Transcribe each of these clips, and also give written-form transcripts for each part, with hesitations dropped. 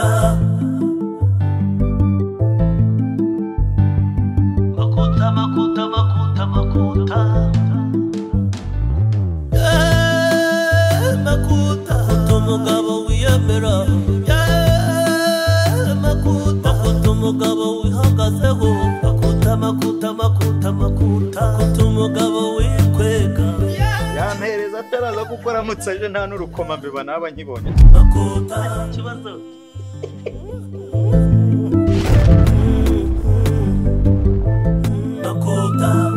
makuta makuta makuta makuta makuta makuta umugabo wiyemera makuta umugabo wihagazeho makuta makuta makuta makuta umugabo wikwega yampereza ataraza gukora mutsaje nta n'urukoma mbiba naba nkibonye makuta kibazo makuta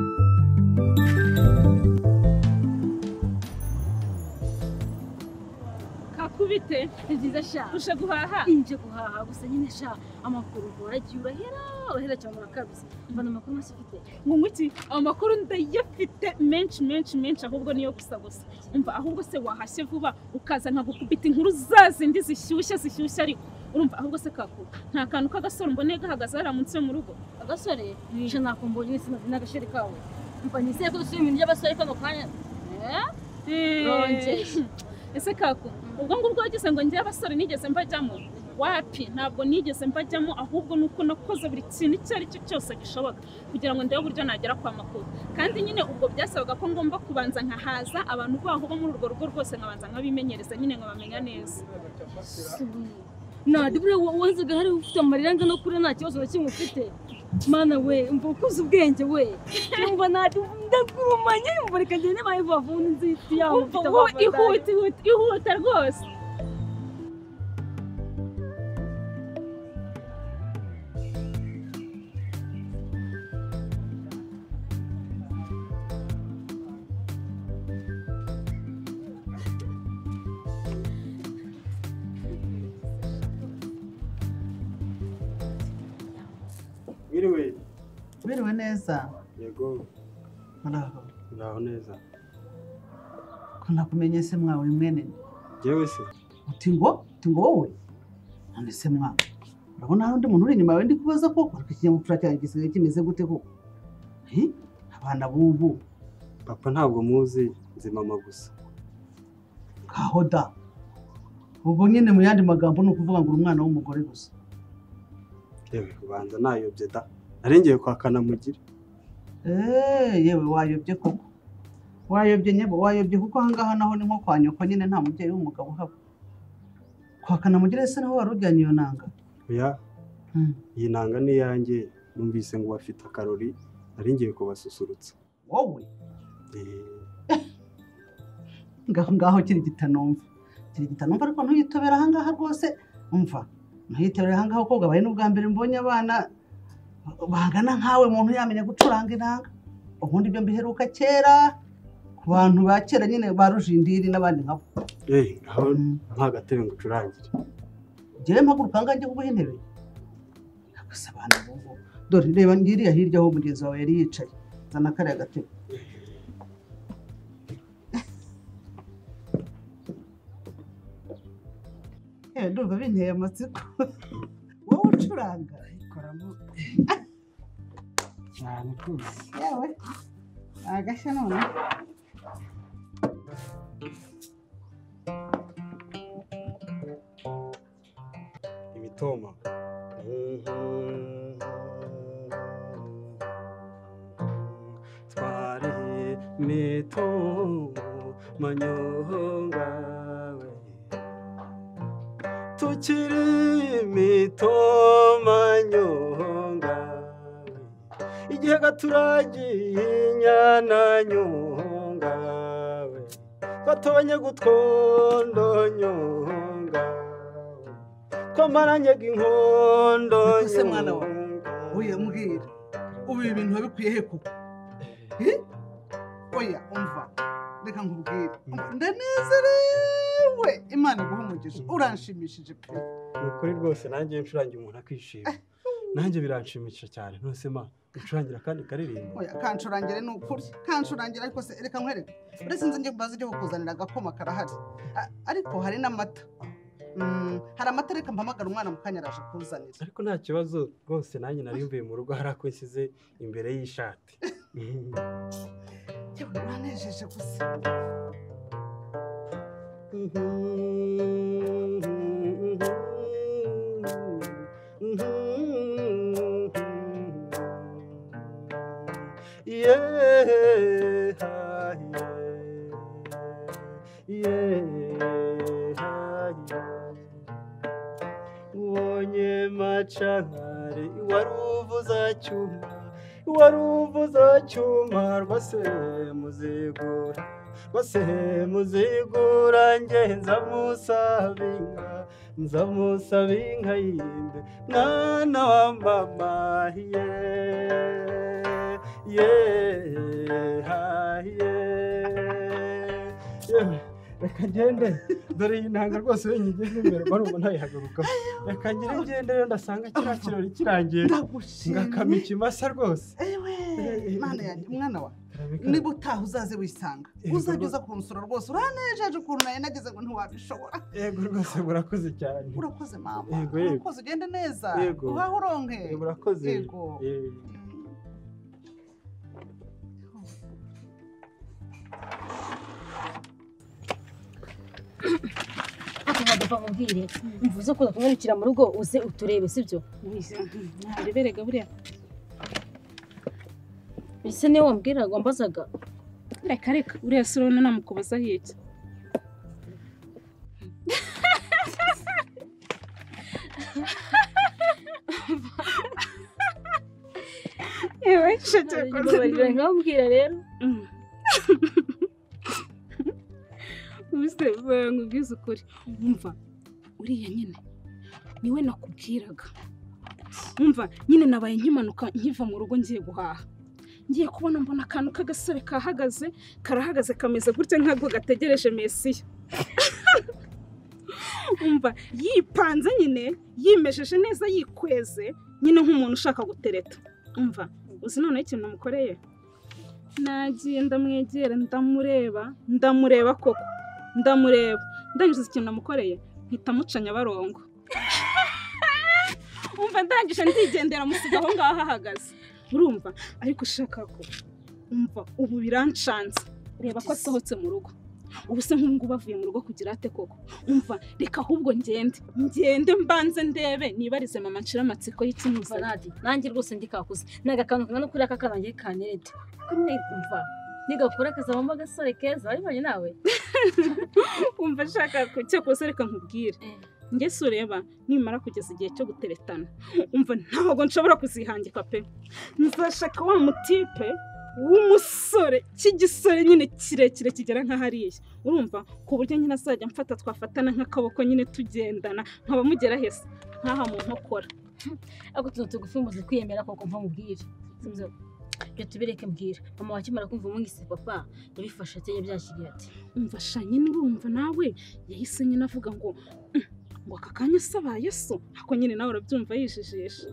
kakubite nziza sha usha guhaha inje guhaha gusa nyine sha amakuru waragiye urahera cyane urakabise mbana amakuru masifite ngo ngwiki amakuru ndayafite menshi ahubwo niyo gusa umva ahubwo se wahashye vuba ukaza nka gukubita inkuru zazindi zishyushye ariko urumva ahubwo se kako nta kantu k'agasore mbone gahagaze ara munsi yo mu rugo agasore nje nakumbonye n'isina n'agasheri kawe mva nise ko dusubira ibintu by'abasore kano kanya ese kako ubwo ngubwo wagize ngo njye abasore nigeze mbajyamo wapi ntabwo nigeze mbajyamo ahubwo nuko nakoze buri kintu cyari cyo cyose gishoboka kugira ngo ndebe uburyo nagera kwa makuru kandi nyine ubwo byasabaga ko ngomba kubanza nkahaza abantu baho bo muri urwo rugo rwose nkabanza nkabimenyereza nyine nkabamenya neza NADIA wanzaga hari ufite amarira ngano kure nta kibazo na kimwe ufite mana we umva ukuze ubwenge we umva NADIA ndagurumanye umva reka ngende bayivavuna inziti yawe ufite abafana ihuta rwose Biriwe neza. Yego. Naho neza. Ko nakumenye se mwawe mwene. Jewe se. Uti ngo wowe. None se mwawe. Urabona hari undi muntu uri inyuma yawe ndi kubaza ko ikinyamupfura cyanjye gisigaye kimeze gute ko? Abana bubu. Papa ntabwo muzi nzi mama gusa. Kahoda. Ubwo nyine mu yandi magambo no kuvuga ngo umwana w'umugore gusa. Yewe ubanza nayobye da. Arengeye kwakana mugira. Yewe wayobye koko. Wayobye kuko hangaha naho ni nko kwa nyoko nyine nta mubyeyi w'umugabo haba. Kwakana mugira se naho warujyanye iyo nanga. Oya. Iyi nanga ni yanjye numvise ngo bafite akarori arengeye kubasusurutsa. Wowe. Ngaho kiri gitanumva. Ariko ntuyitobera hangaha rwose umva. Ntuyitobera hangaha ko gabaye n'ubwa mbere mbonye abana bangana nkawe muntu yamenye gucuranga inanga. Ubundi byo mbiheruka kera ku bantu ba kera nyine barujindiri n'abandi nkabo. Aho nta gatebe ngo ucurangire. Jewe mpaguruka nganje kuguha intebe. Gusa abana bobo. Dore reba ngiriya hirya aho mugenzi wawe yari yicaye. Zana kare gatebe. Ndumva binteye amatsiko. Wowe ucuranga ikoramo. Cyane kuzi. Yewe. Agashya none. Imitoma. Twari mitoma nyongawe. Tukiri mitoma nyongawe. Igihe gaturagiye inyana nyongawe. Batobanye gutwondo nyongawe. Komaranye ginkondo Nise mwana wa. Oya mbwira. Ubu ibintu babikwiye he koko? Oya umva. Reka nkubwire. Ndanezerewe. Imana iguhumugisha. Uranshimishije pe. Ukuri rwose nanjye ncurangira umuntu akishima. Nanjye biranshimisha cyane. Nose ma ucurangira kandi karirimba. Oya kancurangire n'ukuri. Kancurangira ariko se reka nkwereke. Uretse nze nje kubaza ibyo kukuzanira agakoma karahari. Ariko hari n'amata. Hari amata reka mpamagara umwana mukanya araje kuzanira. Ariko nta kibazo rwose nanjye nari mvuye mu rugo hari ako nsize imbere y'ishati. Yewe uranejeje gusa. ubonye macangare waruvuza cyuma rwase muzigura nge nzamusaba inka yimbe mwana wa mama reka ngende dore iyi ntanga rwose iyo nyigeze imbere barumva ntayihagarukaho reka ngende rero ndasanga kiriya kirori kirangiye ngakama ikimasa rwose Mana yanjye umwana wa niba utaha uzaze wisanga uzajya uza kunsura rwose uranejeje ukuntu nawe nageze ngo ntiwabishobora yego rwose murakoze cyane urakoze mama urakoze ugende neza uhahe uronke murakoze yego akagapfa mubwire mvuze ko kumurikira mu rugo uze uturebe sibyo nareberega buriya ese niyo wambwiraga wambazaga reka uriya surona namukubaza hiki yewe shete ko ngambwira rero Mr. Ngubwiza ukuri umva uriya nyine niwe nakubwiraga umva nyine nabaye nkimanuka nkiva mu rugo ngiye guhaha ngiye kubona mbona akantu k'agasore karahagaze kameze gutya nk'ako gategereje Mesiya umva yipanze nyine yimejeje neza yikweze nyine nk'umuntu ushaka gutereta umva uzi none ikintu namukoreye nagiye ndamwegera ndamureba koko ndanyuze ikintu namukoreye mpita mucanya barongo umva ndangije ndigendera musiga aho ngaho ahagaze urumva ariko ushaka ko umva ubu birancanze reba ko asohotse mu rugo ubu se nk'ubu bavuye mu rugo kugira ate koko umva reka ahubwo ngende mbanze ndebe nibarize mama nshira amatsiko y'ikimuza nanjye rwose ndikakuze nagakantu kana kuri aka kanange kanerete umva nigakora kazabamo agasore keza waribonye nawe umva shaka cyo kose reka nkubwire nge sureba nimara kugeza igihe cyo guteretana umva ntabwo nshobora kuzihangika pe nzashaka wa mutipe w'umusore cy'igisore nyine kirekire kigera nka hariya urumva ku buryo nyine azajya mfata twafatana nk'akaboko nyine tugendana nkaba mugera hese nkaha mu nkokora ako tuntu tugufi muzi kwiyemera koko mva mubwire sibyo byo tubireke mbwira mama wakimara kumva umwise papa yabifasha cyane byashiriye ati umva sha nyine urumva nawe yahise nyine avuga ngo aka kanya sabaye so ako nyine nawe urabyumva yijijisha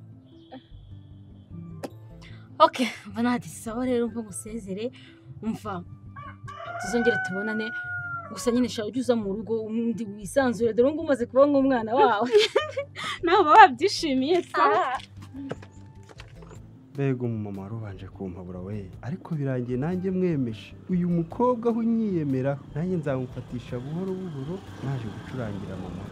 okay mva nati sawa rero mva musezere umva tuzongera tubonane gusa nyine sha ujuza mu rugo undi wisanzure dore ngo umaze kuba nk'umwana wawe nawe babyishimiye sa Bego umumama warubanje kumpabura we ariko birangiye nanjye mwemeje uyu mukobwa aho unyiyemera nanjye nzamufatisha buhoro naje gucurangira mama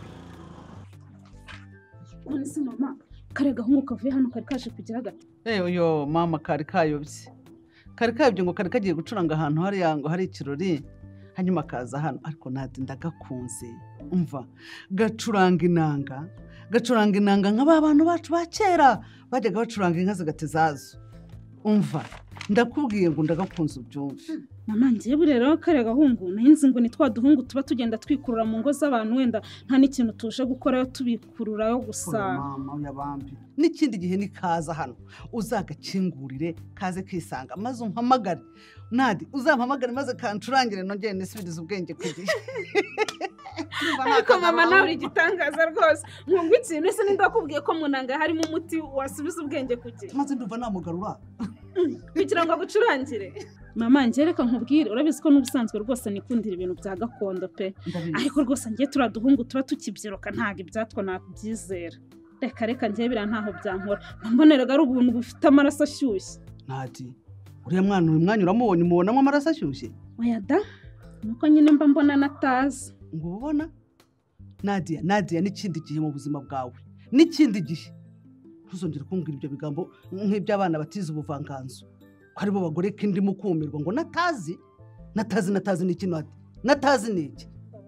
none se mama karega hungu kavuye hano kari kaje kugira gato uyo mama kari kayobye ngo kari kagiye gucuranga ahantu ngo hari ikirori hanyuma kaza hano ariko nadi ndagakunze umva gacuranga inanga nk'aba bantu bacu ba kera bajyaga bacuranga inka zigatizazo umva ndakubwiye ngo ndagakunze ubyumve mama ngiye burero kare gahungu nahinze ngo ni twaduhungu tuba tugenda twikurura mu ngo z'abantu wenda nta n'ikintu tuje gukora tubikururayo gusa mama yabambi n'ikindi gihe nikaza hano uzagakingurire kaze kisanga maze umpamagare nadi uzampamagare maze kancurangire nongeye nisubirize ubwenge kugihe ariko mama nawe uri igitangaza rwose nkungu ikintu ese ndakubwiye ko munanga harimo umuti wasubiza ubwenge kugihe maze nduva namugarura kugira ngo agucurangire mama njye reka nkubwire urabizi ko n'ubusanzwe rwose nikundira ibintu bya gakondo pe ariko rwose ngiye turaduhungu tuba tukibyiruka ntago ibyatwa nabyizera reka njye bira ntaho byankora mboneraga ari ubuntu bufite amaraso ashyushye nadi uriya mwana uyu mwanya uramubonye umubonamo amaraso ashyushye oya da nuko nyine mba mbona natazi ngo ubona Nadia n'ikindi gihe mu buzima bwawe n'ikindi gihe ntuzongere kumbwira ibyo bigambo nk'iby'abana batize ubuvanganzo ko aribo bagore kindi mukumirwa ngo natazi n'ikintu natazi niki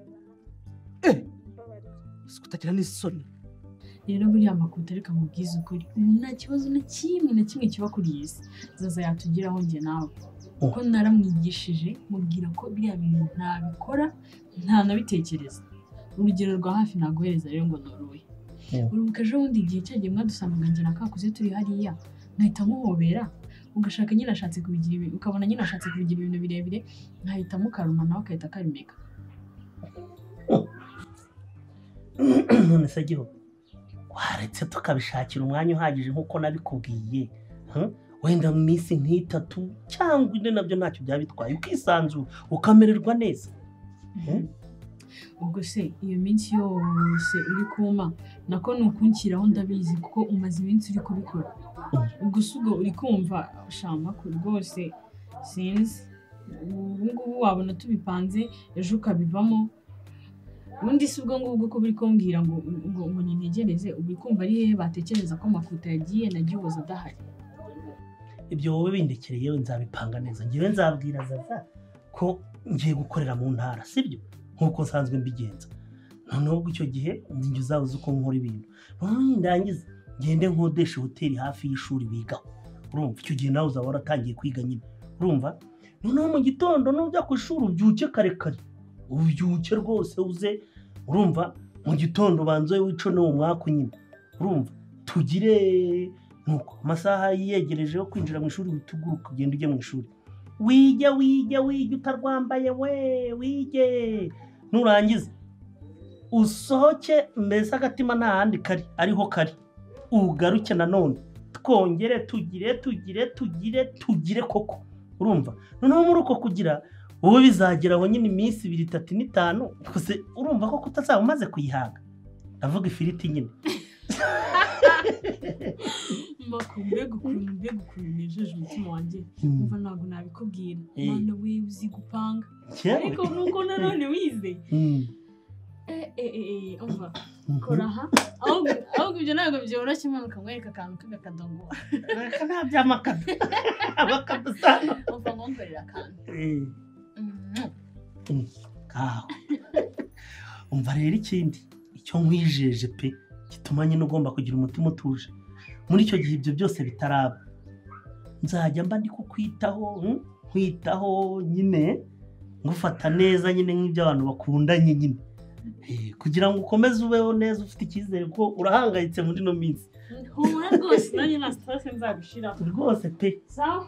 utagira n'isoni rero buriya makuta reka mubwize ukuri nta kibazo na kimwe kiba kuri iyi si zaza yatugiraho njye nawe kuko naramwigishije mubwira ko biriya bintu ntabikora ntanabitekereza urugero rwa hafi naguhereza rero ngo noroye urubuka ejo bundi igihe cyagiye mwadusanga njye na kakuze turi hariya nkahita muhobera ugashaka nyine ashatse kubigira ibintu ukabona nyine ashatse kubigira ibintu birebire nkahita mukaruma nawe akahita akarimeka none se gihugu waretse tukabishakira umwanya uhagije nk'uko nabikubwiye wenda mu minsi nk'itatu cyangwa ine nabyo ntacyo byaba bitwaye ukisanzura ukamererwa neza ubwo se iyo minsi yose uri kuma nako ni ukunshyiraho ndabizi kuko umaze iminsi uri kubikora ubwo se ubwo uri kumva shamba ko rwose sinzi ubu ngubu wabona tubipanze ejo ukabivamo ubundi si ubwo ngubwo ko buri kumbwira ngo nintegereze ubu kumva ari hehe batekereza ko makuta yagiye na gihozo adahari ibyo wowe bindekereye yewe nzabipanga neza ngewe nzabwira zaza ko ngiye gukorera mu ntara sibyo nk'uko nsanzwe mbigenza noneho ubwo icyo gihe njye uzabuze uko nkora ibintu noneho ndangiza ngende nkodesha hoteli hafi y'ishuri bigaho urumva icyo gihe nawe uzaba waratangiye kwiga nyine urumva noneho mu gitondo nujya ku ishuri ubyuke kare kare ubyuke rwose uze urumva mu gitondo banze wico n'uwo mwaka nyine urumva tugire nuko amasaha yiyegereje yo kwinjira mu ishuri bituguruka ugenda ujye mu ishuri wige utarwambaye wige nurangiza usohoke mbese agatima nta handi kari ariho kari ugaruke nanone twongere tugire koko urumva noneho muri uko kugira wowe bizageraho nyine iminsi 2, 3, 5 gusa urumva ko kutazaba umaze kuyihaga ndavuga ifiriti nyine mbega ukuntu nejeje umutima wanjye umva ntabwo nabikubwira mwana we uzi gupanga ariko nuko nanone wize umva kora aha ahubwo ibyo ntabwo byoroshye imana ukamwereka akantu k'agakadongo reka nta by'amakado abakado sana umva nkomberera akantu kaho umva rero ikindi icyo nkwijeje pe gituma nyine ugomba kugira umutima utuje muri icyo gihe ibyo byose bitaraba nzajya mba ndi kukwitaho nkwitaho nyine ngufata neza nyine nk'ibyo abantu bakundanye nyine kugira ngo ukomeze ubeho neza ufite icyizere ko urahangayitse muri no minsi humura rwose nanjye na stress nzabishiraho rwose pe sawa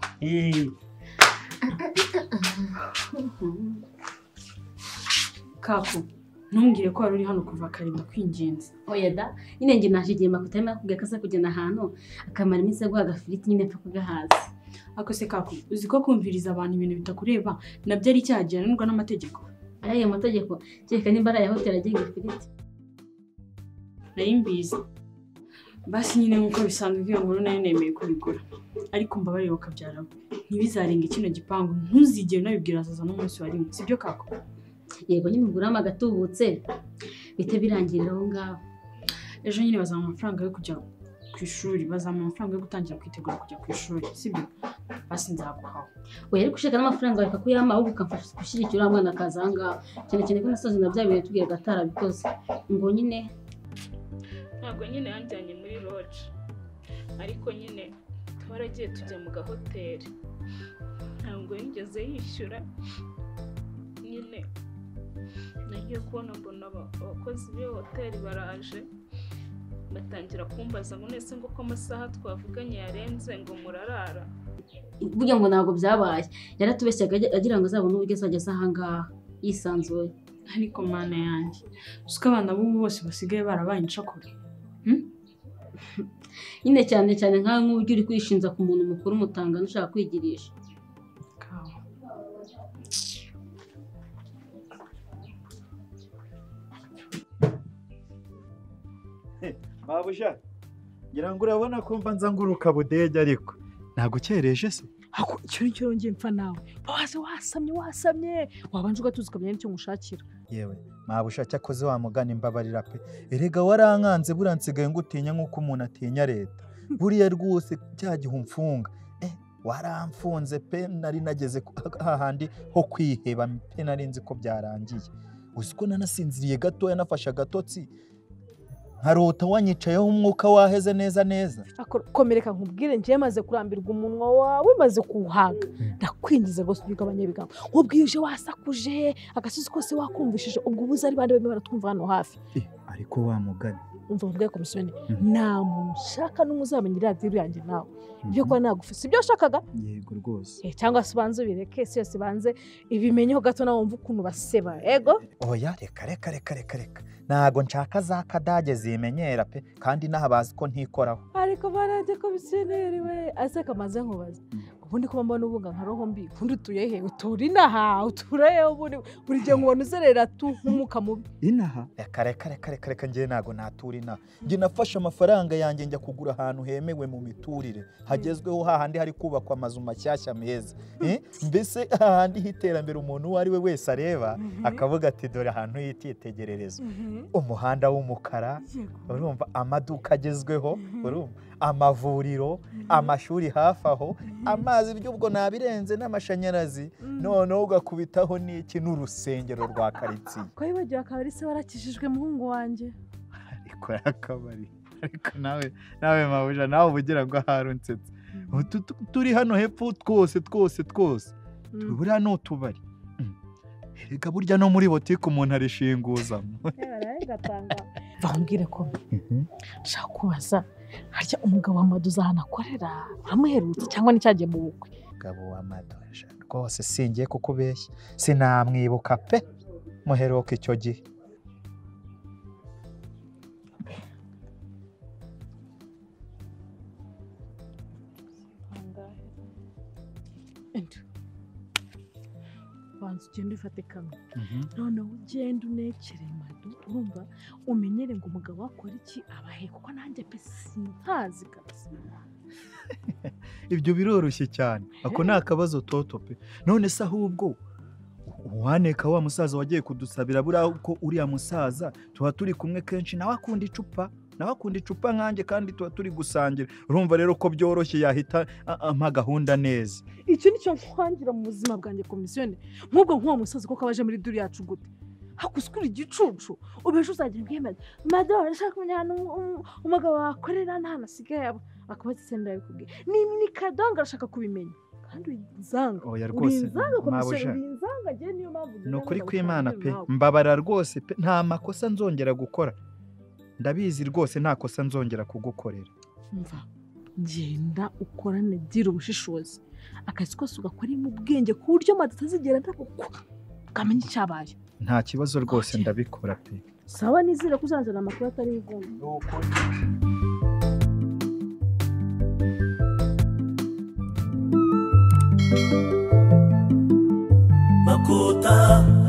Kaku ntumbwire ko wari uri hano kuva kare ndakwingenza oya da nyine njye naje igihe makuta arimo akubwira ko aza kugenda ahantu akamara iminsi aguha agafiriti nyine apfa kugahaza ako se Kaku uzi ko kumviriza abantu ibintu bitakureba nabyo ari icyaha gihanirwa n'amategeko ayo mategeko kereka nimba ari aya hoteli agenga ifiriti nari mbizi basi nyine nk'uko bisanzwe iyo nkuru nayo nemeye kubigura ariko mbabarire ukabyaraho ntibizarenga kino gipangu ntuzigere unabibwira Zaza n'umunsi wa rimwe sibyo Kaku yego nyine uguramo agatubutse bite birangirira aho ngaho ejo nyine bazampa amafaranga yo kujya ku ishuri bazampa amafaranga yo gutangira kwitegura kujya ku ishuri sibyo basi nzaguhaho oya ariko ushaka n'amafaranga reka kuyama ahubwo ukamfasha gushyigikira umwana akaza aha ngaho cyane ko nasoze na bya bintu tubwira atarabikoze ngo nyine ntabwo nyine yanjyanye muri lodge ariko nyine twaragiye tujya mu gahoteli ntabwo yigeze yishyura nyine nagiye kubona mbona abakozi b'iyo hoteli baraje batangira kumbaza ngo nese ngo ko amasaha twavuganye yarenze ngo murarara burya ngo ntabwo byabaye yaratubeshyaga agira ngo azabone uburyo azajya aza aha ngaha yisanzuye ariko mana yanjye uzi ko abana b'ubu bose basigaye barabaye incakura nyine cyane nk'aho nk'uburyo uri kwishinza ku muntu mukuru umutangana ushaka kwigirisha Babusha ngira ngo urabona ko mva nzanguruka budege ariko ntago cyereje se ako cyo ngiye mpfa nawe waze wasamye wabanje ugatuza ukamenya n'icyo ngushakira yewe Mabusha cyakoze wa mugani mbabarira pe erega warankanze buransigaye ngutinya nk'uko umuntu atinya leta buriya rwose cyagihe umfunga waramfunze pe nari nageze hahandi ho kwiheba pe nari nzi ko byarangiye uzi ko nanasinziriye gatoya nafashe agatotsi nkarota wanyicayeho umwuka waheze neza neza komereka nkubwire ngiye maze kurambirwa umunwa wawe maze kuwuhaga ndakwinjiza rwose ugabanya ibigambo nkubwiye uje wasakuje agasozi kose wakumvishije ubwo ubuze ari bande bemera twumva hano hafi ariko wa mugani umva ubwe komisiyoni nta muntu ushaka n'umuzamenya iradiyo yanjye nawe ibyo kuba nagufise ibyo washakaga yego rwose cyangwa se ubanze ubireke si yose banze ibimenyeho gato nawe wumva ukuntu baseba ego oya reka ntago nshaka za kadage zimenyera pe kandi nahabazi ko ntikoraho ariko barajye komisiyoneri we aseka maze nkubaza ubundi kuba mbona ubunga nka roho mbi ubundi utuye he uturi inaha uturaye ubundi buri gihe nkubona uzerera tu nk'umuka mubi inaha reka njye ntago natura inaha njye nafashe amafaranga yanjye njya kugura ahantu hemewe mu miturire hagezweho hahandi hari kubakwa amazu mashyashya meza mbese hahandi hiterambere umuntu uwo ari we wese areba akavuga ati dore ahantu yitegerereza umuhanda w'umukara urumva amaduka agezweho urumva amavuriro amashuri hafi aho amazi by'ubwo nabirenze n'amashanyarazi noneho ugakubitaho n'iki n'urusengero rwa karitsiye ko yibagiwe akabari se warakijijwe muhungu wanjye ariko yakabari ariko nawe mabuja nawe ubugira ngo harunsetse turi hano hepfo twose turi hano tubari erega burya no muri botike umuntu arishinguzamo bambwire ko nshaka kubaza harya umugabo wa Maduza hano akorera uramuherutse cyangwa n'icyagiye mu bukwe umugabo wa Maduza rwose singiye kukubeshya sinamwibuka pe muheruka icyo gihe banza ugenda ufate kamwe noneho ugenda unekere Madu urumva umenyere ngo umugabo wakora iki abahe kuko nanjye pe sintazi kabisa ibyo biroroshye cyane ako ni akabazo toto pe none se ahubwo uwaneka wa musaza wagiye kudusabira buriya ko uriya musaza tuba turi kumwe kenshi nawe akunda icupa nkanjye kandi tuba turi gusangira urumva rero ko byoroshye yahita ampa gahunda neza icyo nicyo nkwangira mu buzima bwanjye komisiyoni nk'ubwo nk'uwo musaza kuko abaje muri duri yacu gute hakusukura igicucu ubeje uzagira ubwemeze Madu arashaka kumenya ahantu umugabo wakorera n'ahantu asigaye aba akaba atsinda yabikubwiye ni kadonga arashaka kubimenya kandi winzanga oya rwose winzanga je niyo mpamvu no kuri kw'Imana pe mbabara rwose pe nta makosa nzongera gukora ndabizi rwose nta kosa nzongera kugukorera mva genda ukorane gira ubushishozi akazi kose ugakora mu bwenge ku buryo Madu atazigera ndabukwa ukamenya icyabaye nta kibazo rwose ndabikora pe sawa nizire kuzanzana amakuru atari igomba MAKUTA